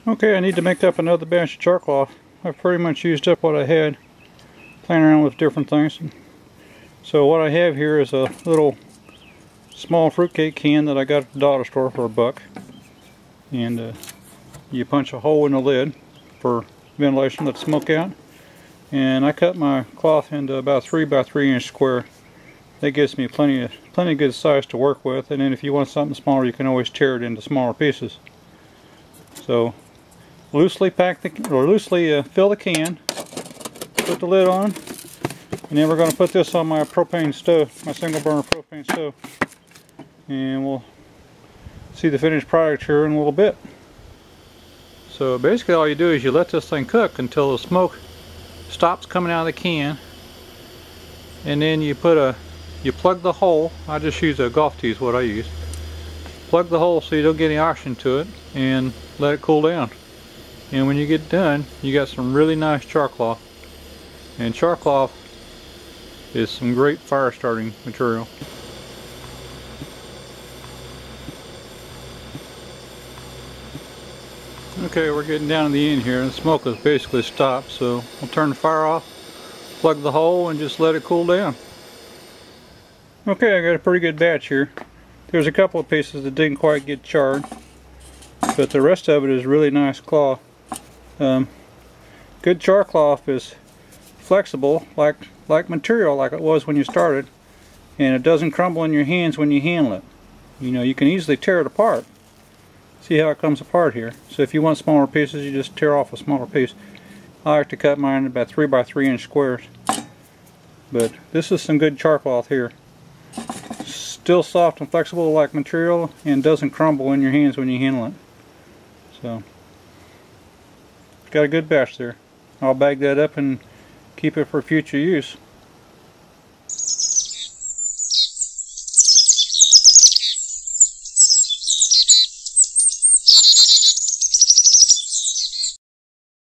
Okay, I need to make up another batch of charcloth. I've pretty much used up what I had, playing around with different things. So what I have here is a little small fruitcake can that I got at the dollar store for $1. And you punch a hole in the lid for ventilation, let smoke out. And I cut my cloth into about 3 by 3 inch square. That gives me plenty of good size to work with. And then if you want something smaller, you can always tear it into smaller pieces. So loosely fill the can, put the lid on, and then we're going to put this on my propane stove, my single burner propane stove, and we'll see the finished product here in a little bit. So basically all you do is you let this thing cook until the smoke stops coming out of the can, and then you plug the hole. I just use a golf tee is what I use. Plug the hole so you don't get any oxygen to it, and let it cool down. And when you get done, you got some really nice charcloth. And charcloth is some great fire starting material. Okay, we're getting down to the end here, and the smoke has basically stopped, so we'll turn the fire off, plug the hole, and just let it cool down. Okay, I got a pretty good batch here. There's a couple of pieces that didn't quite get charred, but the rest of it is really nice cloth. Good charcloth is flexible, like material, like it was when you started, and it doesn't crumble in your hands when you handle it. You know, you can easily tear it apart. See how it comes apart here. So if you want smaller pieces, you just tear off a smaller piece. I like to cut mine in about 3 by 3 inch squares. But this is some good charcloth here. Still soft and flexible like material, and doesn't crumble in your hands when you handle it. So, got a good batch there. I'll bag that up and keep it for future use.